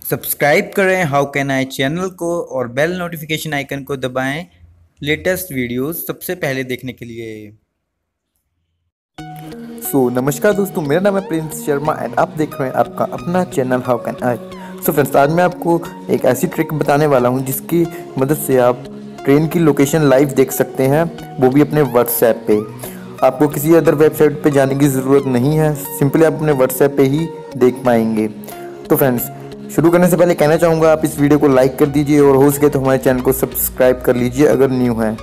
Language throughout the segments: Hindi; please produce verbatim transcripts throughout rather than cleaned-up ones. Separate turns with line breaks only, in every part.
सब्सक्राइब करें हाउ कैन आई चैनल को और बेल नोटिफिकेशन आइकन को दबाएं लेटेस्ट वीडियोस सबसे पहले देखने के लिए।
सो so, नमस्कार दोस्तों, मेरा नाम है प्रिंस शर्मा एंड आप देख रहे हैं आपका अपना channel how can I. So friends, आज मैं आपको एक ऐसी ट्रिक बताने वाला हूं जिसकी मदद से आप ट्रेन की लोकेशन लाइव देख सकते हैं, वो भी अपने व्हाट्सएप पे। आपको किसी अदर वेबसाइट पे जाने की ज़रूरत नहीं है, सिंपली आप अपने व्हाट्सएप पे ही देख पाएंगे। तो फ्रेंड्स, शुरू करने से पहले कहना चाहूँगा आप इस वीडियो को लाइक कर दीजिए और हो सके तो हमारे चैनल को सब्सक्राइब कर लीजिए अगर न्यू हैं।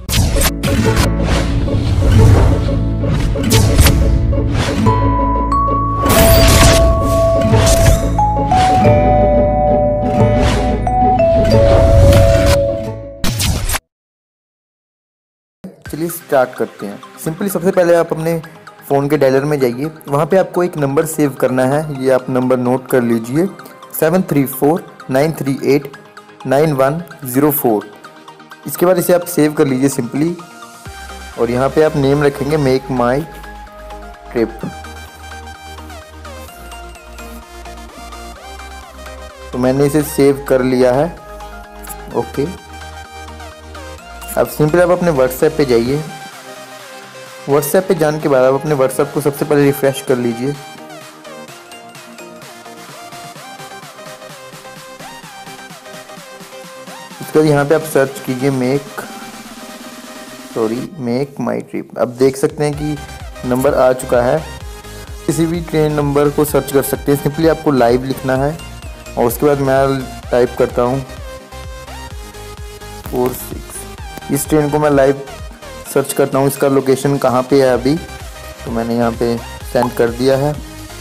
चलिए स्टार्ट करते हैं। सिंपली सबसे पहले आप अपने फ़ोन के डायलर में जाइए, वहाँ पे आपको एक नंबर सेव करना है। ये आप नंबर नोट कर लीजिए, seven three four nine three eight nine one zero four. इसके बाद इसे आप सेव कर लीजिए सिंपली, और यहाँ पे आप नेम रखेंगे मेक माई ट्रिप। तो मैंने इसे सेव कर लिया है। ओके, अब सिंपली आप अपने व्हाट्सएप पे जाइए। व्हाट्सएप पे जाने के बाद आप अपने व्हाट्सएप को सबसे पहले रिफ्रेश कर लीजिए। इसके बाद यहाँ पे आप सर्च कीजिए मेक सॉरी मेक माई ट्रिप। अब देख सकते हैं कि नंबर आ चुका है। किसी भी ट्रेन नंबर को सर्च कर सकते हैं, सिंपली आपको लाइव लिखना है और उसके बाद मैं टाइप करता हूँ फोर सिक्स। इस ट्रेन को मैं लाइव सर्च करता हूँ, इसका लोकेशन कहाँ पे है अभी, तो मैंने यहाँ पे सेंड कर दिया है।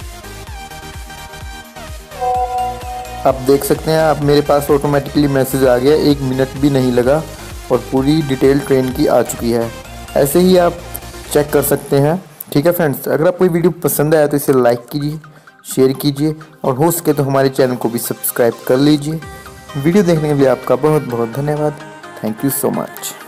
आप देख सकते हैं आप मेरे पास ऑटोमेटिकली मैसेज आ गया, एक मिनट भी नहीं लगा और पूरी डिटेल ट्रेन की आ चुकी है। ऐसे ही आप चेक कर सकते हैं। ठीक है फ्रेंड्स, अगर आपको ये वीडियो पसंद आया तो इसे लाइक कीजिए, शेयर कीजिए और हो सके तो हमारे चैनल को भी सब्सक्राइब कर लीजिए। वीडियो देखने के लिए आपका बहुत बहुत धन्यवाद। Thank you so much.